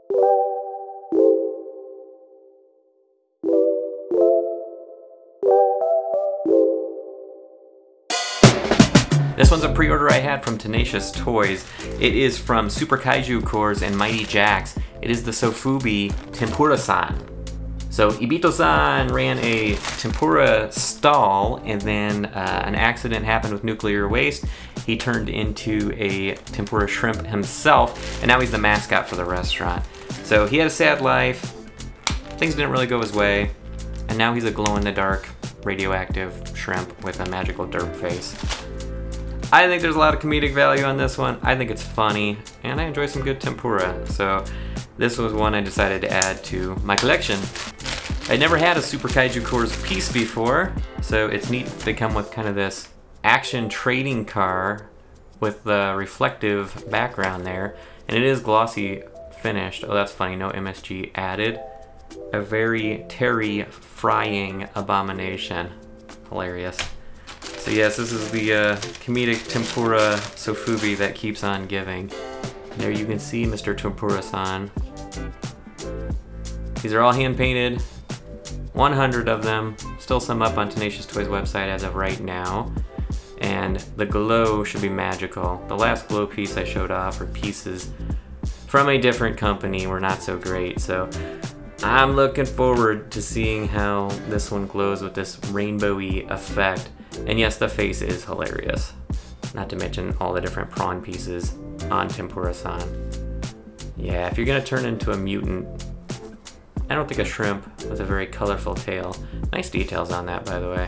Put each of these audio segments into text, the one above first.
This one's a pre-order I had from Tenacious Toys. It is from Super Kaiju Corps and Mighty Jaxx. It is the Sofubi Tempura-san. So Ibito-san ran a tempura stall, and then an accident happened with nuclear waste. He turned into a tempura shrimp himself, and now he's the mascot for the restaurant. So he had a sad life, things didn't really go his way, and now he's a glow-in-the-dark radioactive shrimp with a magical derp face. I think there's a lot of comedic value on this one. I think it's funny, and I enjoy some good tempura. So this was one I decided to add to my collection. I never had a Super Kaiju Corps piece before, so it's neat they come with kind of this action trading car with the reflective background there. And it is glossy finished. Oh, that's funny, no MSG added. A very Terry frying abomination. Hilarious. So yes, this is the comedic tempura Sofubi that keeps on giving. There you can see Mr. Tempura-san. These are all hand painted, 100 of them. Still some up on Tenacious Toys website as of right now. And the glow should be magical. The last glow piece I showed off are pieces from a different company, were not so great. So I'm looking forward to seeing how this one glows with this rainbowy effect. And yes, the face is hilarious. Not to mention all the different prawn pieces on Tempura-san. Yeah, if you're gonna turn into a mutant, I don't think a shrimp with a very colorful tail. Nice details on that, by the way.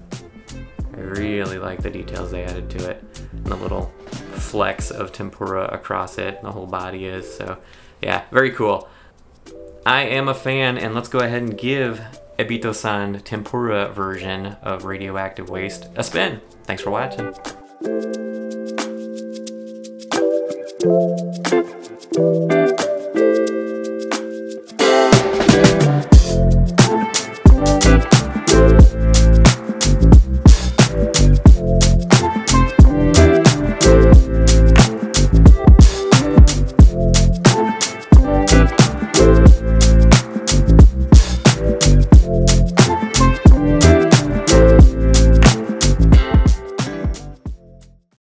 I really like the details they added to it. And the little flecks of tempura across it, the whole body is. So yeah, very cool. I am a fan, and let's go ahead and give Ibito-san tempura version of Radioactive Waste a spin. Thanks for watching.